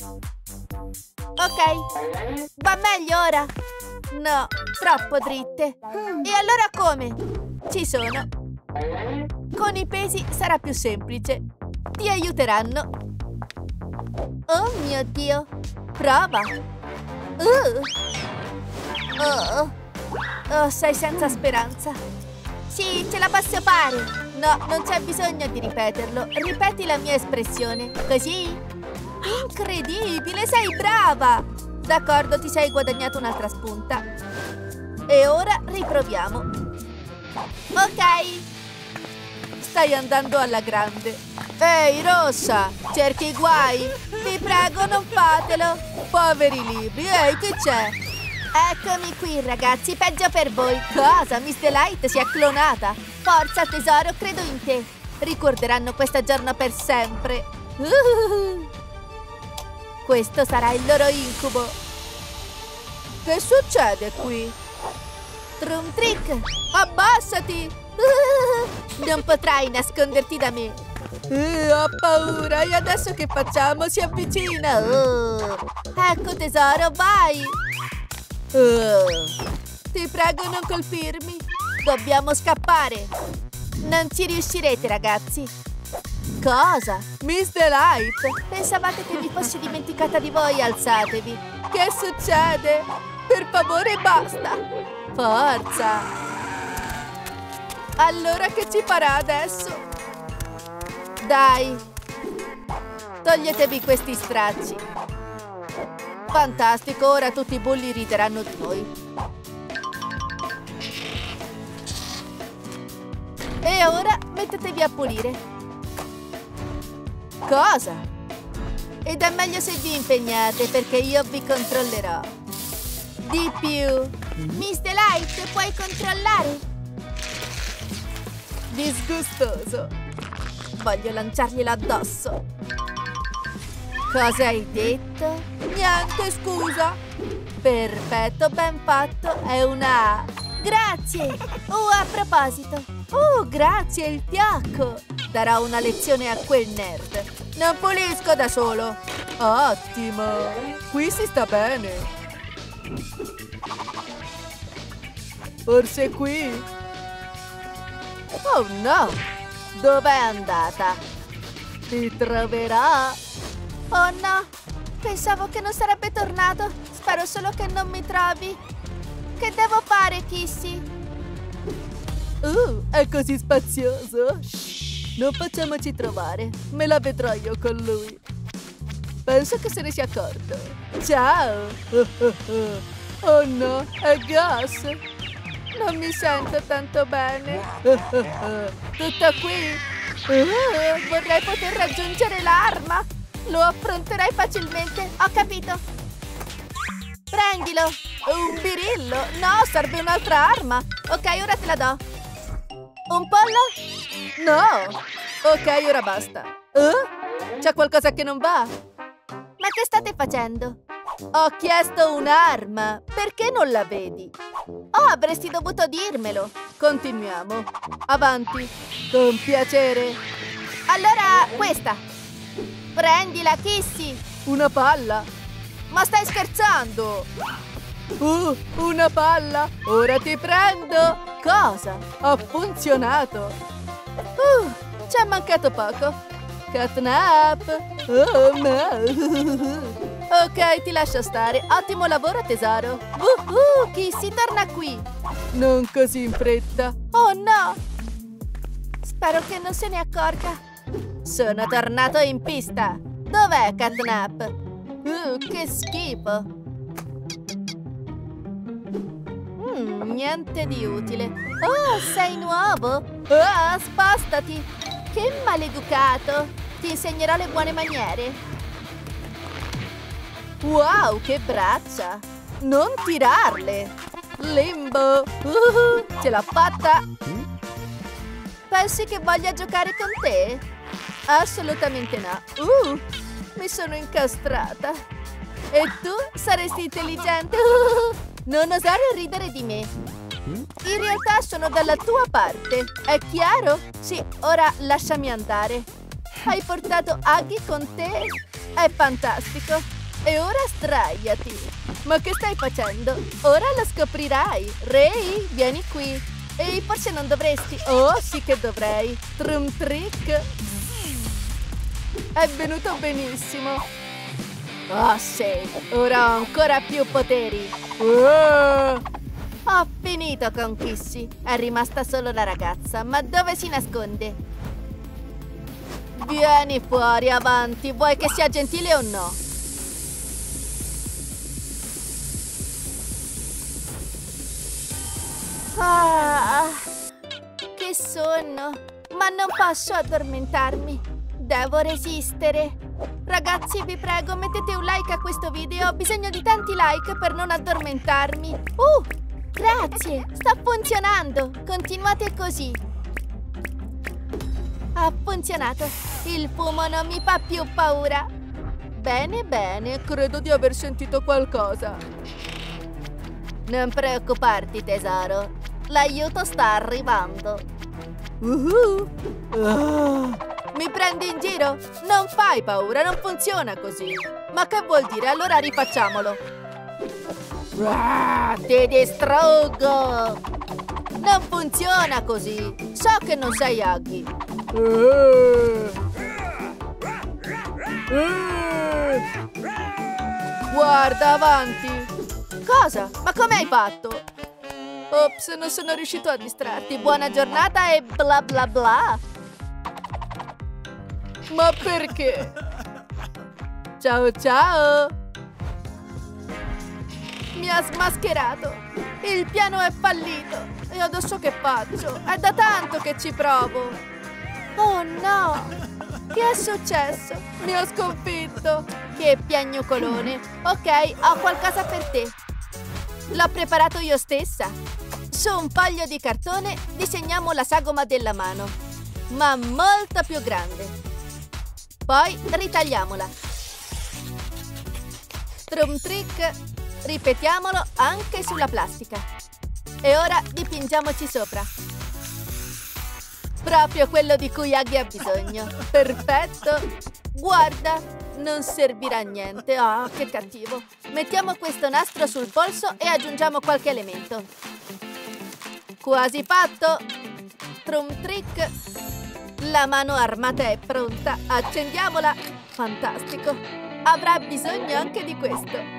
Ok. Va meglio ora? No, troppo dritte. E allora come? Ci sono. Con i pesi sarà più semplice. Ti aiuteranno. Oh mio Dio. Prova. Sei senza speranza. Sì, ce la posso fare. No, non c'è bisogno di ripeterlo. Ripeti la mia espressione. Così? Incredibile, sei brava! D'accordo, ti sei guadagnato un'altra spunta. E ora riproviamo. Ok. Stai andando alla grande. Ehi, Rossa, cerchi guai? Vi prego, non fatelo. Poveri libri, ehi, che c'è? Eccomi qui, ragazzi, peggio per voi. Cosa? Miss Delight si è clonata. Forza, tesoro, credo in te. Ricorderanno questo giorno per sempre. Questo sarà il loro incubo. Che succede qui? Trum Trick, abbassati! Non potrai nasconderti da me. Ho paura. E adesso che facciamo? Si avvicina. Ecco tesoro, vai. Ti prego, non colpirmi. Dobbiamo scappare. Non ci riuscirete, ragazzi. Cosa? Miss Delight, pensavate che mi fossi dimenticata di voi? Alzatevi. Che succede? Per favore, basta. Forza. Allora che ci farà adesso? Dai. Toglietevi questi stracci. Fantastico, ora tutti i bulli rideranno di noi. E ora mettetevi a pulire. Cosa? Ed è meglio se vi impegnate perché io vi controllerò. Di più. Miss Delight, puoi controllare? Disgustoso. Voglio lanciarglielo addosso. Cosa hai detto? Niente, scusa. Perfetto, ben fatto. È una A. Grazie. Oh, a proposito. Oh, grazie, il fiacco. Darò una lezione a quel nerd. Non pulisco da solo. Ottimo. Qui si sta bene. Forse qui? Oh no. Dov'è andata? Ti troverò. Oh no. Pensavo che non sarebbe tornato. Spero solo che non mi trovi. Che devo fare, Kissy? È così spazioso. Non facciamoci trovare. Me la vedrò io con lui. Penso che se ne sia accorto. Ciao. Oh no, è Gus. Non mi sento tanto bene. Tutto qui? Vorrei poter raggiungere l'arma. Lo affronterai facilmente. Ho capito. Prendilo. Un birillo. No, serve un'altra arma. Ok, ora te la do. Un pollo? No. Ok, ora basta. C'è qualcosa che non va? Ma che state facendo? Ho chiesto un'arma. Perché non la vedi? Oh, avresti dovuto dirmelo. Continuiamo. Avanti. Con piacere. Allora, questa. Prendila, Kissy. Una palla? Ma stai scherzando? Una palla. Ora ti prendo. Cosa? Ha funzionato. Ci è mancato poco. Catnap. Oh no. Ok, ti lascio stare. Ottimo lavoro, tesoro. Kissy, torna qui. Non così in fretta. Oh no. Spero che non se ne accorga. Sono tornato in pista. Dov'è Catnap? Che schifo. Niente di utile. Oh, sei nuovo? Oh, spostati. Che maleducato. Ti insegnerò le buone maniere. Wow, che braccia. Non tirarle. Limbo. Ce l'ho fatta. Pensi che voglia giocare con te? Assolutamente no. Mi sono incastrata. E tu saresti intelligente. Non osare ridere di me. In realtà sono dalla tua parte. È chiaro? Sì, ora lasciami andare. Hai portato Huggy con te? È fantastico. E ora sdraiati. Ma che stai facendo? Ora lo scoprirai. Ray, vieni qui. Ehi, forse non dovresti. Oh, sì che dovrei. Trum Trick. È venuto benissimo. Oh sì, ora ho ancora più poteri. Ho finito con Kissy. È rimasta solo la ragazza. Ma dove si nasconde? Vieni fuori, avanti. Vuoi che sia gentile o no? Che sonno. Ma non posso addormentarmi. Devo resistere. Ragazzi, vi prego, mettete un like a questo video. Ho bisogno di tanti like per non addormentarmi. Grazie, sta funzionando. Continuate così. Ha funzionato. Il fumo non mi fa più paura. Bene, bene, credo di aver sentito qualcosa. Non preoccuparti, tesoro. L'aiuto sta arrivando. Mi prendi in giro? Non fai paura, non funziona così. Ma che vuol dire? Allora rifacciamolo. Ti distruggo! Non funziona così. So che non sei Huggy. Guarda avanti. Cosa? Ma come hai fatto? Ops, non sono riuscito a distrarti. Buona giornata e bla bla bla. Ma perché? Ciao ciao. Mi ha smascherato. Il piano è fallito. E adesso che faccio? È da tanto che ci provo. Oh no! Che è successo? Mi ha sconfitto. Che piagnucolone. Ok, ho qualcosa per te. L'ho preparato io stessa. Su un foglio di cartone disegniamo la sagoma della mano, ma molto più grande. Poi ritagliamola. Trum trick. Ripetiamolo anche sulla plastica. E ora dipingiamoci sopra. Proprio quello di cui Huggy ha bisogno. Perfetto. Guarda, non servirà a niente. Oh, che cattivo. Mettiamo questo nastro sul polso e aggiungiamo qualche elemento. Quasi fatto. Trum trick. La mano armata è pronta. Accendiamola. Fantastico. Avrà bisogno anche di questo.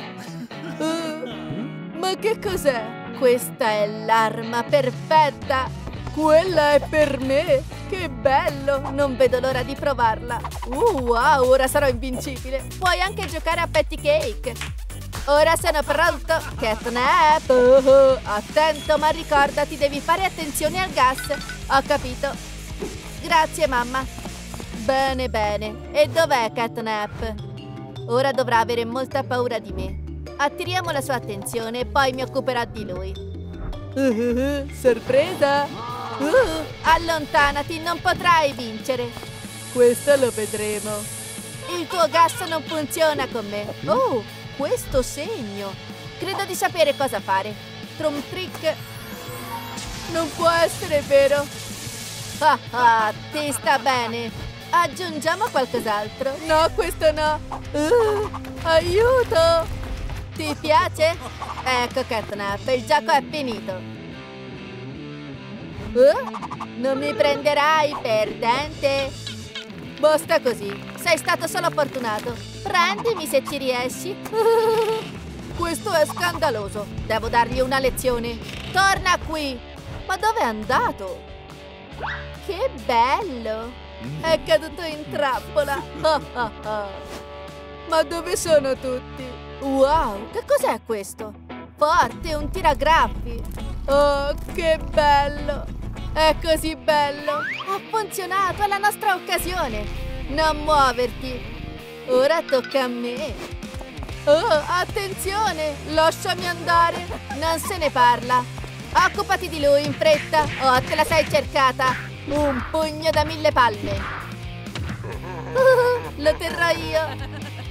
Ma che cos'è? Questa è l'arma perfetta. Quella è per me. Che bello. Non vedo l'ora di provarla. Wow, ora sarò invincibile. Puoi anche giocare a Patty Cake. Ora sono pronto. Catnap. Attento, ma ricordati, devi fare attenzione al gas. Ho capito. Grazie, mamma. Bene, bene. E dov'è Catnap? Ora dovrà avere molta paura di me. Attiriamo la sua attenzione e poi mi occuperò di lui. Sorpresa! Allontanati, non potrai vincere. Questo lo vedremo. Il tuo gas non funziona con me. Oh, questo segno. Credo di sapere cosa fare. Trum trick. Non può essere vero. Ti sta bene. Aggiungiamo qualcos'altro. No, questo no. Aiuto! Ti piace? Ecco, Catnap, il gioco è finito. Non mi prenderai, perdente. Basta così, sei stato solo fortunato. Prendimi se ci riesci. Questo è scandaloso. Devo dargli una lezione. Torna qui. Ma dove è andato? Che bello. È caduto in trappola. Ma dove sono tutti? Wow, che cos'è questo? Forte, un tiragraffi. Oh, che bello. È così bello. Ha funzionato, è la nostra occasione. Non muoverti. Ora tocca a me. Oh, attenzione, lasciami andare. Non se ne parla. Occupati di lui in fretta. Oh, te la sei cercata. Un pugno da 1000 palme. Lo terrò io.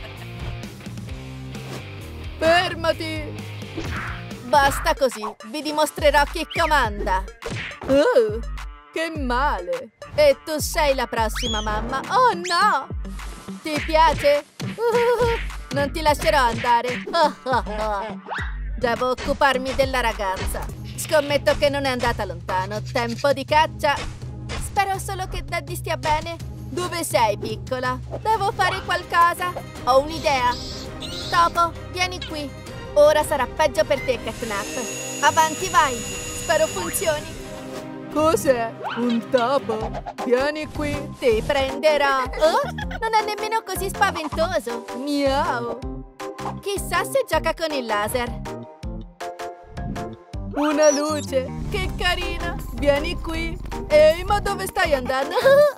Fermati! Basta così, vi dimostrerò chi comanda. Che male! E tu sei la prossima, mamma. Oh no! Ti piace? Non ti lascerò andare. Devo occuparmi della ragazza. Scommetto che non è andata lontano. Tempo di caccia. Spero solo che Daddy stia bene. Dove sei, piccola? Devo fare qualcosa. Ho un'idea. Topo, vieni qui. Ora sarà peggio per te, Catnap. Avanti, vai. Spero funzioni. Cos'è? Un topo? Vieni qui. Ti prenderò. Oh, non è nemmeno così spaventoso. Miau. Chissà se gioca con il laser. Una luce. Che carina. Vieni qui. Ehi, ma dove stai andando?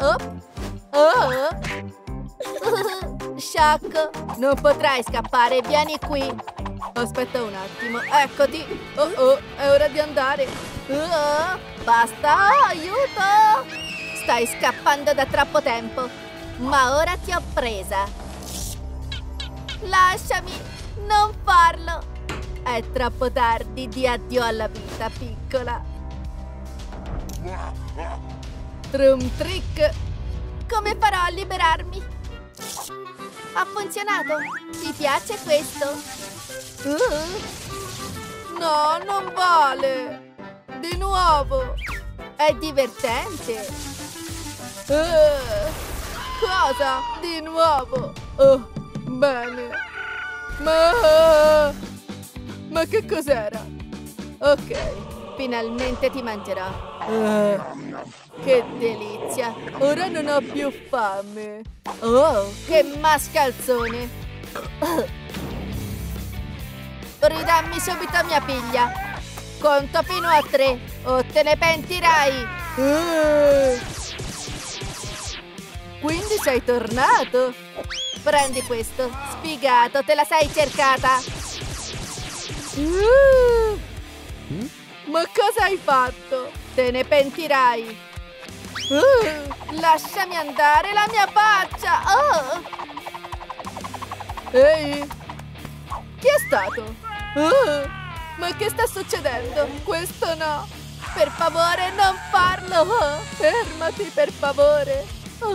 Sciocco, non potrai scappare, vieni qui. Aspetta un attimo, eccoti. È ora di andare. Basta, aiuto. Stai scappando da troppo tempo, ma ora ti ho presa. Lasciami, non farlo. È troppo tardi, di addio alla vita, piccola. Trum trick. Come farò a liberarmi? Ha funzionato? Ti piace questo? No, non vale. Di nuovo. È divertente. Cosa? Di nuovo? Oh, bene. Ma che cos'era? Ok, finalmente ti mangerò. Che delizia! Ora non ho più fame. Oh, che mascalzone! Ridammi subito mia figlia. Conto fino a 3 o te ne pentirai. Quindi sei tornato? Prendi questo, sfigato, te la sei cercata. Ma cosa hai fatto? Te ne pentirai. Lasciami andare la mia faccia. Ehi, chi è stato? Ma che sta succedendo? Questo no. Per favore, non farlo. Fermati, per favore.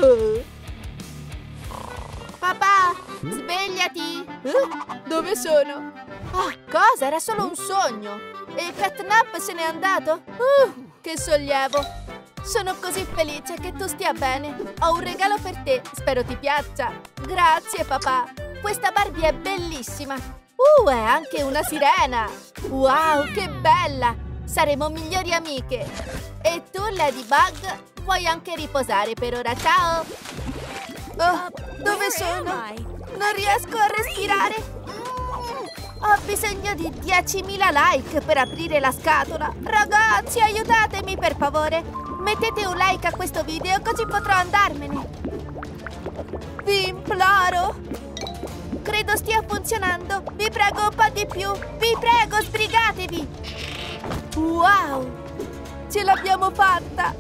Papà, svegliati. Dove sono? Cosa? Era solo un sogno. E Catnap se n'è andato? Che sollievo. Sono così felice che tu stia bene. Ho un regalo per te, spero ti piaccia. Grazie, papà. Questa Barbie è bellissima. È anche una sirena. Wow, che bella. Saremo migliori amiche. E tu, Ladybug, puoi anche riposare per ora. Ciao. Dove sono? Non riesco a respirare. Ho bisogno di 10.000 like per aprire la scatola. Ragazzi, aiutatemi per favore. Mettete un like a questo video così potrò andarmene. Vi imploro. Credo stia funzionando. Vi prego un po' di più. Vi prego, sbrigatevi. Wow, ce l'abbiamo fatta.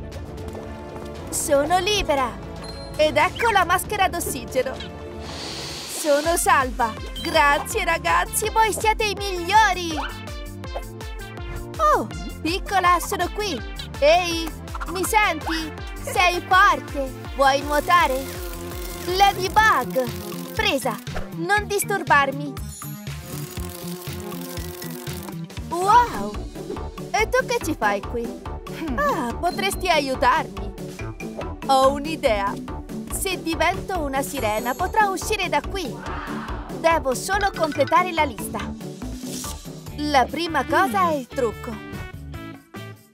Sono libera. Ed ecco la maschera d'ossigeno. Sono salva. Grazie ragazzi, voi siete i migliori. Oh, piccola, sono qui. Ehi, mi senti? Sei forte. Vuoi nuotare? Ladybug, presa. Non disturbarmi. Wow. E tu che ci fai qui? Potresti aiutarmi. Ho un'idea. Se divento una sirena potrò uscire da qui. Devo solo completare la lista. La prima cosa è il trucco.